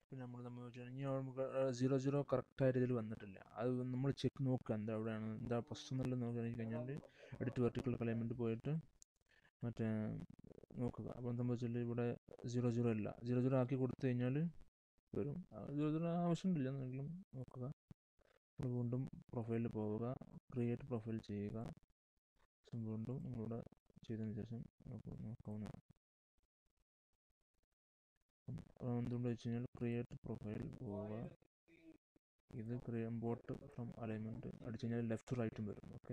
പിന്നെ നമ്മൾ സംഭവിച്ചാൽ ഇനി നമുക്ക് 0 കറക്റ്റായ രീതിയിൽ വന്നിട്ടില്ല. അത് നമ്മൾ ചെക്ക് നോക്കുക എന്താ എവിടെയാണ് എന്താ പ്രശ്നം എന്നുള്ളത് നോക്കി കഴിഞ്ഞാൽ എഡിറ്റ് വെർട്ടിക്കൽ അലൈൻമെൻറ്റ് പോയിട്ട് മറ്റേ നോക്കുക. അപ്പം സംഭവിച്ചാൽ ഇവിടെ 0 ഇല്ല, 0 ആക്കി കൊടുത്തു കഴിഞ്ഞാൽ വരും. 0 ആവശ്യമില്ല എന്നെങ്കിലും നോക്കുക. അപ്പോൾ വീണ്ടും പ്രൊഫൈലിൽ പോവുക, ക്രിയേറ്റ് പ്രൊഫൈൽ ചെയ്യുക. വീണ്ടും നിങ്ങളിവിടെ ചെയ്തതിന് ശേഷം നമുക്ക് നോക്കാവുന്നതാണ്. എന്തുകൊണ്ട് വെച്ച് കഴിഞ്ഞാൽ ക്രിയേറ്റ് പ്രൊഫൈൽ പോവുക, ഇത് ഇമ്പോർട്ട് ഫ്രം അലൈൻമെൻറ്റ് അടിച്ചു കഴിഞ്ഞാൽ ലെഫ്റ്റ് റൈറ്റും വരും. ഓക്കെ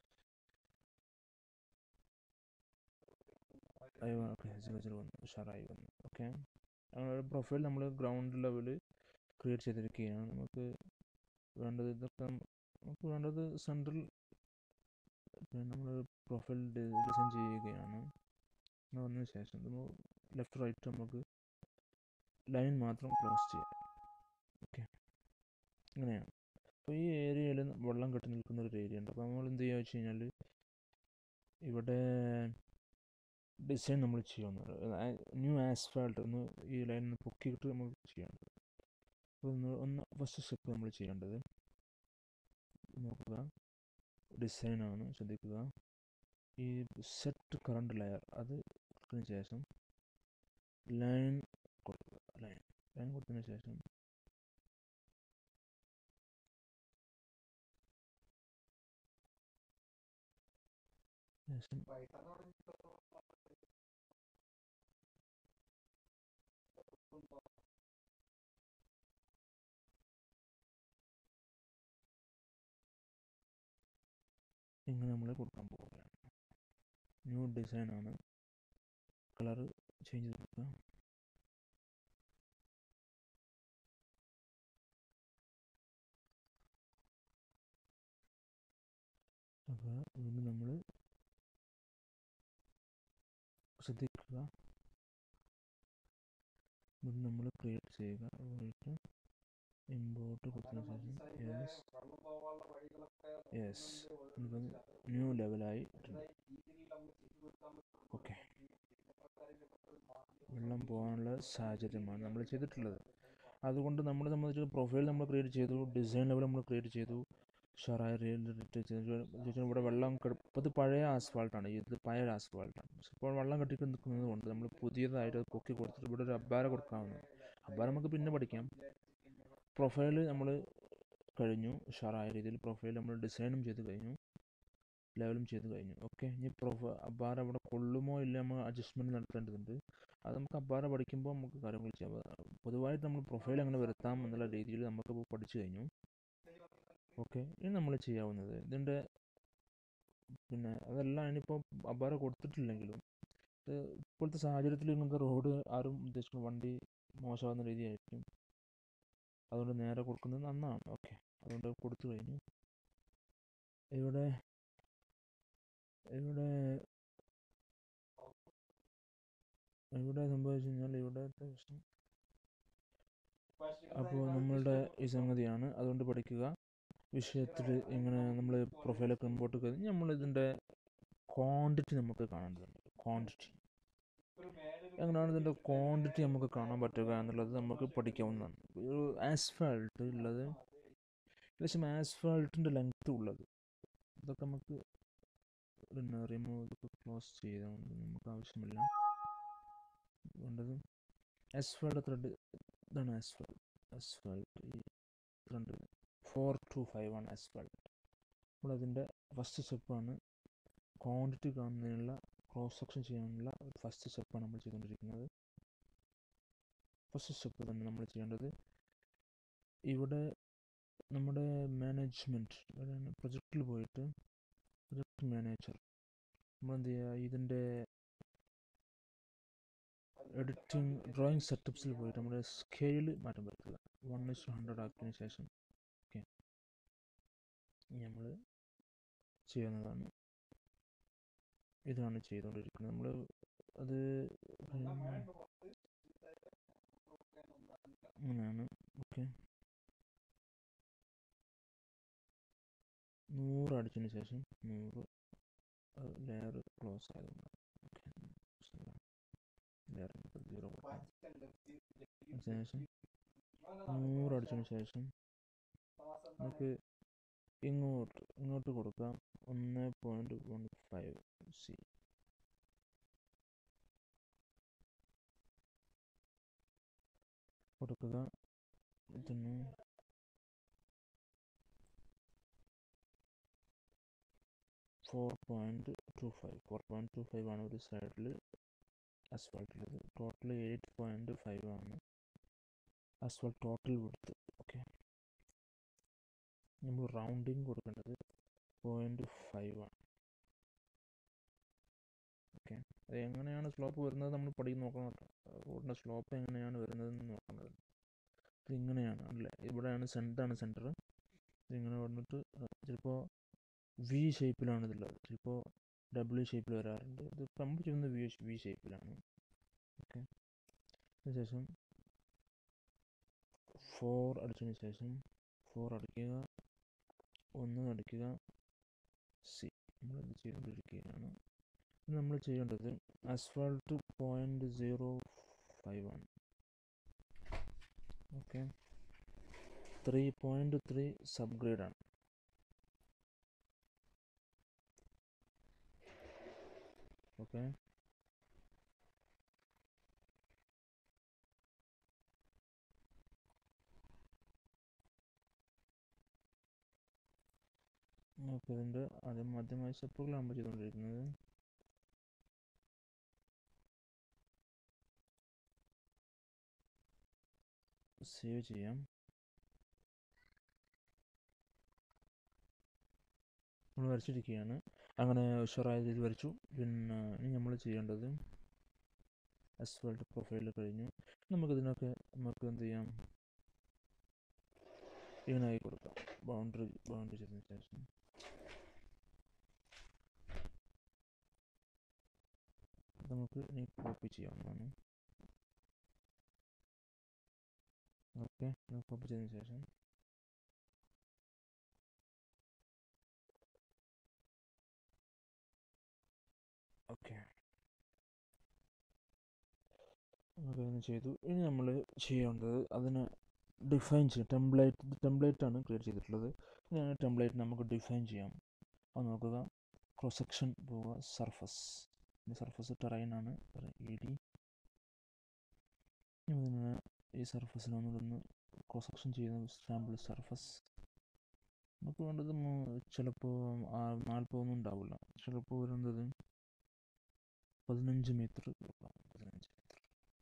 ഓക്കെ 0 വന്നു, ഉഷാറായി വന്നു. ഓക്കെ അങ്ങനെ പ്രൊഫൈൽ നമ്മൾ ഗ്രൗണ്ട് ലെവൽ ക്രിയേറ്റ് ചെയ്തിരിക്കുകയാണ്. നമുക്ക് വേണ്ടത് ഇതൊക്കെ നമുക്ക് വേണ്ടത് സെൻട്രൽ നമ്മൾ പ്രൊഫൈൽ ഡിസൈൻ ചെയ്യുകയാണ്. വന്നതിന് ശേഷം ലെഫ്റ്റ് റൈറ്റ് നമുക്ക് ലൈൻ മാത്രം ക്ലോസ് ചെയ്യാം. ഓക്കെ അങ്ങനെയാണ്. അപ്പോൾ ഈ ഏരിയയിൽ വെള്ളം കെട്ടി നിൽക്കുന്ന ഒരു ഏരിയ ഉണ്ട്. അപ്പോൾ നമ്മൾ എന്ത് ചെയ്യുക വെച്ച് കഴിഞ്ഞാൽ ഇവിടെ ഡിസൈൻ നമ്മൾ ചെയ്യുന്നത് ന്യൂ ആസ്ഫാൾട്ട് ഒന്ന് ഈ ലൈൻ ഒന്ന് പൊക്കിയിട്ട് നമ്മൾ ചെയ്യേണ്ടത്. അപ്പോൾ ഒന്ന് ഫസ്റ്റ് സ്റ്റെപ്പ് നമ്മൾ ചെയ്യേണ്ടത് നോക്കുക, ഡിസൈനാണ്, ശ്രദ്ധിക്കുക. ഈ സെറ്റ് കറണ്ട് ലെയർ അത് കൊടുത്തതിന് ശേഷം ലൈൻ കൊടുക്കുക. ലൈൻ കൊടുത്തതിന് ശേഷം ഇങ്ങനെ നമ്മൾ കൊടുക്കാൻ പോവുകയാണ്. ന്യൂ ഡിസൈനാണ്, കളർ ചേഞ്ച് ചെയ്ത് കൊടുക്കുക. അപ്പോൾ വീണ്ടും നമ്മൾ ശ്രദ്ധിക്കുക, വീണ്ടും നമ്മൾ ക്രിയേറ്റ് ചെയ്യുക. പോയിട്ട് ഇമ്പോർട്ട് കൊടുത്തതിന് ശേഷം യെസ് ന്യൂ ലെവലായി. ഓക്കെ വെള്ളം പോകാനുള്ള സാഹചര്യമാണ് നമ്മൾ ചെയ്തിട്ടുള്ളത്. അതുകൊണ്ട് നമ്മളെ സംബന്ധിച്ച് പ്രൊഫൈൽ നമ്മൾ ക്രിയേറ്റ് ചെയ്തു, ഡിസൈൻ ലെവൽ നമ്മൾ ക്രിയേറ്റ് ചെയ്തു, ഷറായ ഇവിടെ വെള്ളം ഇത് പഴയ ആസ്ഫാൾട്ടാണ്, ഇത് പഴയ ആസ്ഫാൾട്ടാണ്. ഇപ്പോൾ വെള്ളം കെട്ടി നിൽക്കുന്നത് കൊണ്ട് നമ്മൾ പുതിയതായിട്ട് അത് പൊക്കി കൊടുത്തിട്ട് ഇവിടെ ഒരു അബ്ബാര കൊടുക്കാവുന്നതാണ്. അബ്ബാര നമുക്ക് പിന്നെ പഠിക്കാം. പ്രൊഫൈൽ നമ്മൾ കഴിഞ്ഞു, ഷറായ രീതിയിൽ പ്രൊഫൈൽ നമ്മൾ ഡിസൈനും ചെയ്ത് കഴിഞ്ഞു, ലെവലും ചെയ്ത് കഴിഞ്ഞു. ഓക്കെ ഇനി അബ്ബാര അവിടെ കൊള്ളുമോ ഇല്ല നമ്മൾ അഡ്ജസ്റ്റ്മെൻറ്റ് നടത്തേണ്ടതുണ്ട്. അത് നമുക്ക് അബ്ബാര പഠിക്കുമ്പോൾ നമുക്ക് കാര്യങ്ങൾ ചെയ്യാം. പൊതുവായിട്ട് നമ്മൾ പ്രൊഫൈൽ എങ്ങനെ വരുത്താം എന്നുള്ള രീതിയിൽ നമുക്കിപ്പോൾ പഠിച്ചു കഴിഞ്ഞു. ഓക്കെ ഇനി നമ്മൾ ചെയ്യാവുന്നത് ഇതിൻ്റെ പിന്നെ അതെല്ലാം ഇനിയിപ്പോൾ അബ്ബാര കൊടുത്തിട്ടില്ലെങ്കിലും ഇപ്പോഴത്തെ സാഹചര്യത്തിൽ ഇങ്ങനത്തെ റോഡ് ആരും ഉദ്ദേശിക്കുന്ന വണ്ടി മോശമാകുന്ന രീതിയായിരിക്കും. അതുകൊണ്ട് നേരെ കൊടുക്കുന്നത് നന്നാണ്. ഓക്കെ അതുകൊണ്ട് കൊടുത്തു കഴിഞ്ഞു. ഇവിടെ ഇവിടെ ഇവിടെ സംഭവിച്ചു കഴിഞ്ഞാൽ ഇവിടെ പ്രശ്നം. അപ്പോൾ നമ്മളുടെ ഈ സംഗതിയാണ്, അതുകൊണ്ട് പഠിക്കുക. വിഷയത്തിൽ ഇങ്ങനെ നമ്മൾ പ്രൊഫൈലൊക്കെ ഇമ്പോർട്ട് കഴിഞ്ഞ് നമ്മളിതിൻ്റെ ക്വാണ്ടിറ്റി നമുക്ക് കാണേണ്ടതുണ്ട്. ക്വാണ്ടിറ്റി എങ്ങനെയാണ് ഇതിൻ്റെ ക്വാണ്ടിറ്റി നമുക്ക് കാണാൻ പറ്റുക എന്നുള്ളത് നമുക്ക് പഠിക്കാവുന്നതാണ്. ഒരു ആസ്ഫാൾട്ട് ഉള്ളത് ഏകദേശം ആസ്ഫാൾട്ടിൻ്റെ ലെങ്ത് ഉള്ളത് ഇതൊക്കെ നമുക്ക് പിന്നെ റിമൂവ് ഇതൊക്കെ ക്ലോസ് ചെയ്തുകൊണ്ട് നമുക്ക് ആവശ്യമില്ല. വേണ്ടത് ആസ്ഫാൾട്ട് ത്രെഡ് ഇതാണ്. ആസ്ഫാൾട്ട് ഈ ത്രെഡ് 4251 ആസ്ഫാൾട്ട്. അപ്പോൾ അതിൻ്റെ ഫസ്റ്റ് സ്റ്റെപ്പാണ് ക്വാണ്ടിറ്റി കാണുന്നതിനുള്ള ക്രോസ് സെക്ഷൻ ചെയ്യാനുള്ള ഫസ്റ്റ് സ്റ്റെപ്പാണ് നമ്മൾ ചെയ്തുകൊണ്ടിരിക്കുന്നത്. ഫസ്റ്റ് സ്റ്റെപ്പ് തന്നെ നമ്മൾ ചെയ്യേണ്ടത് ഇവിടെ നമ്മുടെ മാനേജ്മെൻറ്റ് പ്രൊജക്റ്റിൽ പോയിട്ട് പ്രൊജക്ട് മാനേജർ നമ്മളെന്ത് ചെയ്യുക, ഇതിൻ്റെ എഡിറ്റിംഗ് ഡ്രോയിങ് സെറ്റപ്സിൽ പോയിട്ട് നമ്മുടെ സ്കെയിൽ മാറ്റം വരുത്തുക. 1:100 ആക്കിയതിന് ശേഷം ഓക്കെ നമ്മൾ ചെയ്യുന്നതാണ്. ഇതാണ് ചെയ്തുകൊണ്ടിരിക്കുന്നത് നമ്മൾ. അത് അങ്ങനെയാണ്. ഓക്കെ 100 അടിച്ചതിന് ശേഷം 100 ലെയർ ക്ലോസ് ആയതുകൊണ്ട് ഓക്കെ ലെയർ 0 ശേഷം 100 അടിച്ചതിന് ശേഷം നമുക്ക് ഇങ്ങോട്ട് കൊടുക്കാം 1.15 സി കൊടുക്കുക. ഇതിന് 4.25 ആണ് ഒരു സൈഡിൽ അസ്ഫാൾട്ടുള്ളത്. ടോട്ടൽ 8.5 ആണ് അസ്ഫാൾട്ട് ടോട്ടൽ വിടുത്ത്. ഓക്കെ, നമ്മൾ റൗണ്ടിങ് കൊടുക്കേണ്ടത് 0.5 ആണ്. ഓക്കെ, അത് എങ്ങനെയാണ് സ്ലോപ്പ് വരുന്നത് നമ്മൾ നോക്കണം കേട്ടോ. റോഡിൻ്റെ സ്ലോപ്പ് എങ്ങനെയാണ് വരുന്നതെന്ന് നോക്കേണ്ടത്. ഇതിങ്ങനെയാണ് അല്ലേ, ഇവിടെയാണ് സെൻറ്റർ. ഇതിങ്ങനെ വന്നിട്ട് ചിലപ്പോൾ വി ഷേപ്പിലാണ് ഇതുള്ളത്, ചിലപ്പോൾ ഡബ്ല്യു ഷേപ്പിൽ വരാറുണ്ട്. ഇത് നമ്മൾ ചെയ്യുന്നത് വി ഷേപ്പിലാണ്. ഓക്കെ, അതിനുശേഷം 4 അടിച്ചതിന് ശേഷം 4 അടിക്കുക, 1 അടിക്കുക, സി. നമ്മളിത് ചെയ്തുകൊണ്ടിരിക്കുകയാണ്. നമ്മൾ ചെയ്യേണ്ടത് അസ്ഫാൾട്ട് 0.05 ആണ്. ഓക്കെ, 3.3 സബ്ഗ്രേഡ് ആണ്. ഓക്കെ, നമുക്ക് ഇതിൻ്റെ ആദ്യമായി സ്റ്റെപ്പുകളാണ് നമ്മൾ ചെയ്തുകൊണ്ടിരിക്കുന്നത്. സേവ് ചെയ്യാം. നമ്മൾ വരച്ചിരിക്കുകയാണ്. അങ്ങനെ ഉഷാറായ രീതിയിൽ വരച്ചു. പിന്നെ ഇനി നമ്മൾ ചെയ്യേണ്ടത് അസ്ഫാൾട്ട് പ്രൊഫൈൽ കഴിഞ്ഞു. നമുക്ക് എന്ത് ചെയ്യാം, ഇങ്ങനായി കൊടുക്കാം. ബൗണ്ടറി ചെയ്തതിന് ശേഷം നമുക്ക് ഇനി കോപ്പി ചെയ്യാവുന്നതാണ്. ഓക്കെ, കോപ്പി ചെയ്തതിന് ശേഷം ഓക്കെ നമുക്കതിന് ചെയ്തു. ഇനി നമ്മൾ ചെയ്യേണ്ടത് അതിന് ഡിഫൈൻ ചെയ്യാം. ടെംപ്ലേറ്റാണ് ക്രിയേറ്റ് ചെയ്തിട്ടുള്ളത്. ഇനി ടെംപ്ലേറ്റ് നമുക്ക് ഡിഫൈൻ ചെയ്യാം. അത് നോക്കുക, ക്രോസ് സെക്ഷൻ പോവുക, സർഫസ് ടെറൈനാണ് ED. ഇതിന് ഈ സർഫസിൽ വന്നിട്ടൊന്ന് ക്രോസ് സെക്ഷൻ ചെയ്യുന്ന സാമ്പിൾ സർഫസ്. നമുക്ക് വേണ്ടത് ചിലപ്പോൾ 40 ഒന്നും ഉണ്ടാവില്ല, ചിലപ്പോൾ വരുന്നത് 15 മീറ്റർ കൊടുക്കാം. 15 metre.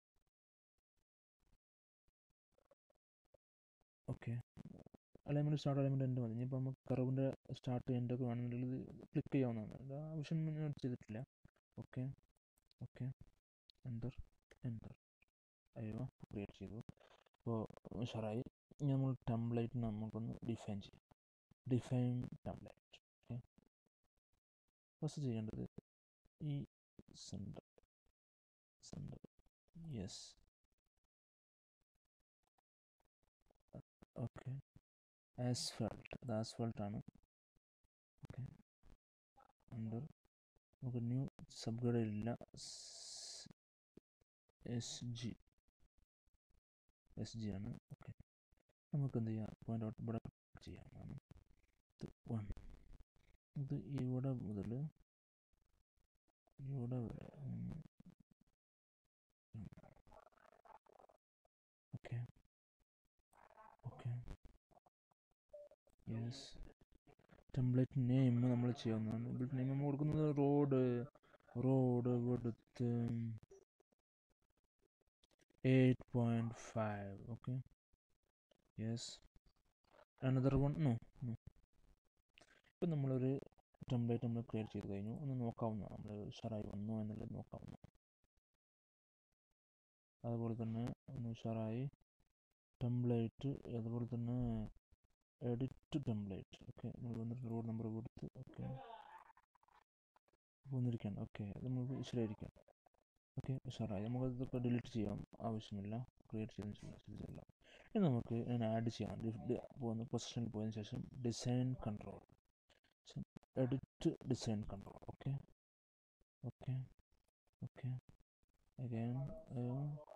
Okay, alignment start alignment end മതി. ഇനിയിപ്പോൾ നമുക്ക് കർവിൻ്റെ സ്റ്റാർട്ട് എൻഡൊക്കെ വേണമെന്നുണ്ടെങ്കിൽ ക്ലിക്ക് ചെയ്യാവുന്നതാണ്. ആവശ്യം ഞാൻ ചെയ്തിട്ടില്ല. ഓക്കെ, എൻ്റർ അയ്യോ ക്രിയേറ്റ് ചെയ്തു. അപ്പോൾ ഉഷാറായി. നമ്മൾ ടെംപ്ലേറ്റ് നമുക്കൊന്ന് ഡിഫൈൻ ചെയ്യാം. Define template. ഓക്കെ, ഫസ്റ്റ് ചെയ്യേണ്ടത് ഈ സെൻറ്റർ യെസ്. ഓക്കെ, അത് ആസ്ഫാൾട്ടാണ്. ഓക്കെ, അണ്ടർ നമുക്ക് ന്യൂ സബ്ഗ്രേഡ് ഇല്ല, എസ് ജി ആണ്. ഓക്കെ, നമുക്ക് എന്ത് ചെയ്യാം, പോയിന്റ് ഔട്ട് ഇവിടെ ചെയ്യാം. ഇത് 1, ഇത് ഇവിടെ മുതൽ ഇവിടെ വരെ. Okay, yes. ടെംപ്ലേറ്റ് നെയിം നമ്മൾ ചെയ്യാവുന്നതാണ്. ടെംപ്ലേറ്റ് നെയിം നമ്മൾ കൊടുക്കുന്നത് റോഡ് ഇവിടുത്തെ 8.5. Okay, yes. Another one no. ഇപ്പം നമ്മളൊരു ടെംപ്ലേറ്റ് നമ്മൾ ക്രിയേറ്റ് ചെയ്ത് കഴിഞ്ഞു. ഒന്ന് നോക്കാവുന്നതാണ്, നമ്മൾ ഉഷാറായി വന്നു എന്നുള്ളത് നോക്കാവുന്നതാണ്. അതുപോലെ തന്നെ ഒന്ന് ഉഷാറായി ടെംപ്ലേറ്റ്, അതുപോലെ തന്നെ എഡിറ്റ് ടെംപ്ലേറ്റ്. ഓക്കെ, നമ്മൾ വന്നിട്ട് റോഡ് നമ്പർ കൊടുത്ത് ഓക്കെ വന്നിരിക്കുകയാണ്. ഓക്കെ, അത് നമുക്ക് ശരിയായിരിക്കാം. ഓക്കെ, ഉഷാറായി. നമുക്കതൊക്കെ ഡിലീറ്റ് ചെയ്യാം, ആവശ്യമില്ല. ക്രിയേറ്റ് ചെയ്തില്ല. ഇനി നമുക്ക് ആഡ് ചെയ്യാം. പൊസിഷനിൽ പോയതിനു ശേഷം design control, edit design control. Okay, again